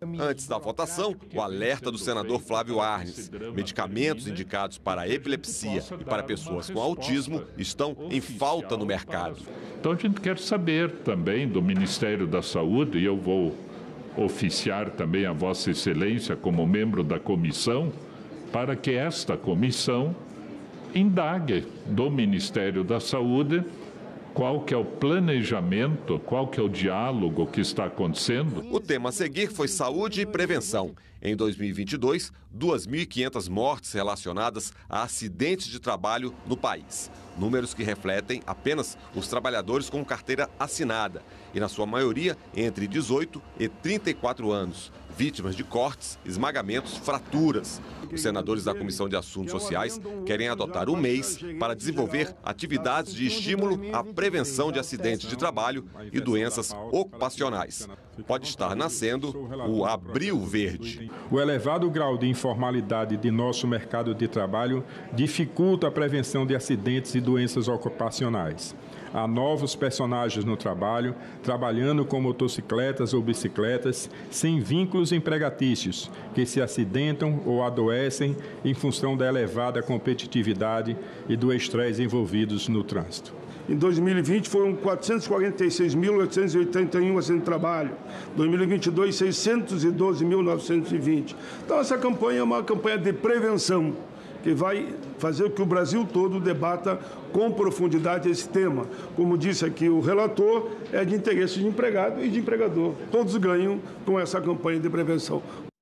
Antes da votação, o alerta do senador Flávio Arnes. Medicamentos indicados para epilepsia e para pessoas com autismo estão em falta no mercado. Então a gente quer saber também do Ministério da Saúde, e eu vou oficiar também a Vossa Excelência como membro da comissão, para que esta comissão indague do Ministério da Saúde qual que é o planejamento, qual que é o diálogo que está acontecendo. O tema a seguir foi saúde e prevenção. Em 2022, 2.500 mortes relacionadas a acidentes de trabalho no país. Números que refletem apenas os trabalhadores com carteira assinada e, na sua maioria, entre 18 e 34 anos. Vítimas de cortes, esmagamentos, fraturas. Os senadores da Comissão de Assuntos Sociais querem adotar um mês para desenvolver atividades de estímulo à prevenção de acidentes de trabalho e doenças ocupacionais. Pode estar nascendo o Abril Verde. O elevado grau de informalidade de nosso mercado de trabalho dificulta a prevenção de acidentes e doenças ocupacionais. Há novos personagens no trabalho, trabalhando com motocicletas ou bicicletas, sem vínculos empregatícios, que se acidentam ou adoecem em função da elevada competitividade e do estresse envolvidos no trânsito. Em 2020 foram 446.881 acidentes de trabalho. 2022, 612.920. Então essa campanha é uma campanha de prevenção, que vai fazer com que o Brasil todo debata com profundidade esse tema. Como disse aqui o relator, é de interesse de empregado e de empregador. Todos ganham com essa campanha de prevenção.